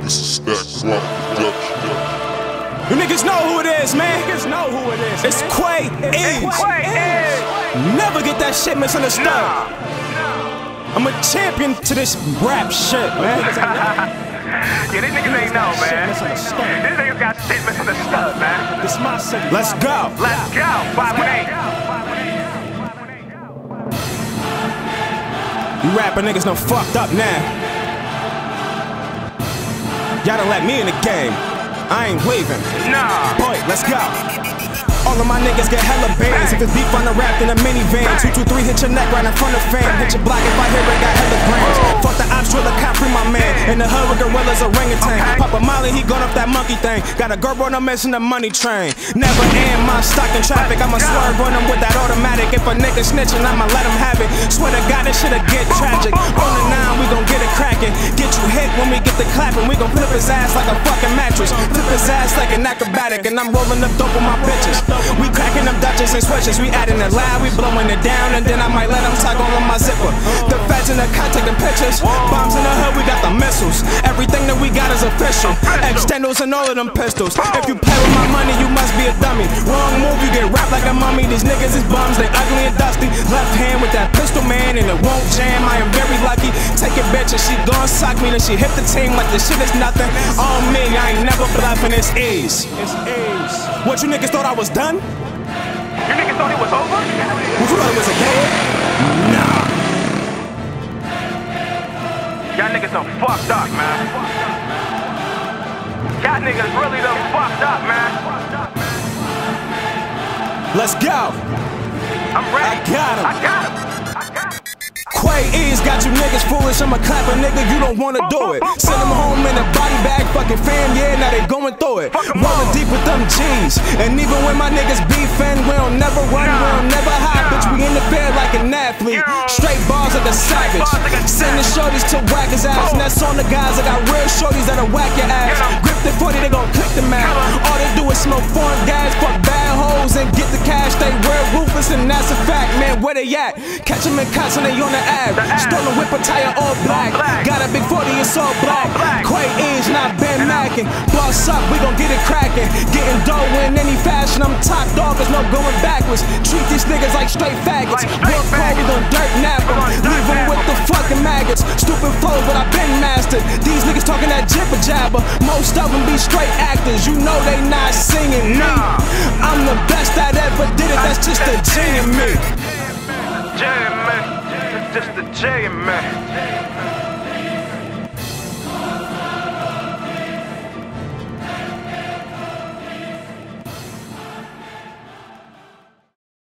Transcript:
This is Stack Rock Production. You niggas know who it is, man. Niggas know who it is. It's Quay Eaze. Never get that shit misunderstood. I'm a champion to this rap shit, man. Yeah, these niggas ain't know, man. These niggas got shit misunderstood, man. This my city. Let's go. Let's go. 518. You rapping niggas done fucked up now. Y'all done let me in the game. I ain't waving. Nah. Boy, let's go. All of my niggas get hella bands. If it's beef on the rap, then a minivan. 223 hit your neck right in front of fam. Hit your block if I hear it, got hella grams. Fuck the ops, drill a cop, free my man. In the hood with gorillas, orangutan. Papa Molly, he gone off that monkey thing. Got a girl on a mess in the money train. Never end my stock in traffic. I'ma swerve on him with that automatic. If a nigga snitching, I'ma let him have it. Swear to God, this shit'll get tragic. On the 9, we gon' get it cracking. Get you hit when we get the clapping. We gon' flip his ass like a fucking mattress. Flip his ass like an acrobatic. And I'm rolling up dope with my bitches. We cracking them Dutches and switches, we adding it loud, we blowing it down, and then I might let them toggle on my zipper. The feds in the cut taking pictures, bombs in the hood, we got the missiles. Everything that we got is official, extendos and all of them pistols. If you play with my money, you must be a dummy. Wrong move, you get wrapped like a mummy. These niggas is bums, they ugly and dusty. Left hand with that pistol, man, and it won't jam. I am very lucky. Take your bitch and she gon' sock me, then she hit the team like this shit is nothing. On me, I ain't never bluffing, it's Eaze. It's Eaze. What, you niggas thought I was done? You niggas thought it was over? You thought it was a game? Nah. Y'all niggas done fucked up, man. Y'all niggas really done fucked up, man. Let's go. I'm ready. I got him. I got him. Quay Eaze got you niggas foolish. I'ma clap a nigga, you don't wanna do it. Send them home in a body bag, fucking fam, yeah, now they going through it. Rolling deep with them G's. And even when my niggas beefin', we don't never run, we don't never hide, bitch, we in the bed like an athlete. Straight bars like a savage. Sending shorties to whack his ass, and that's on the guys that got real shorties that'll whack your ass. Grip the 40, they gon' click the map. All they do is smoke foreign gas, fuck bad hoes, and get the cash. They real ruthless, and that's a fact, man, where they at? Catch them in cots and they on the app. Stolen whip attire all black. Got a big 40, it's all black. Quay Eaze, not Ben Mackin. Boss up, we gon' get it crackin'. Getting dough in any fashion. I'm top dog, there's no going backwards. Treat these niggas like straight faggots. Work hard, we gon' dirt nap them. Leave them with the fucking maggots. Stupid flows, but I been mastered. These niggas talking that jibber jabber. Most of them be straight actors. You know they not singing me. I'm the best that ever did it. That's just the G in me. J in me. It's just the J in me.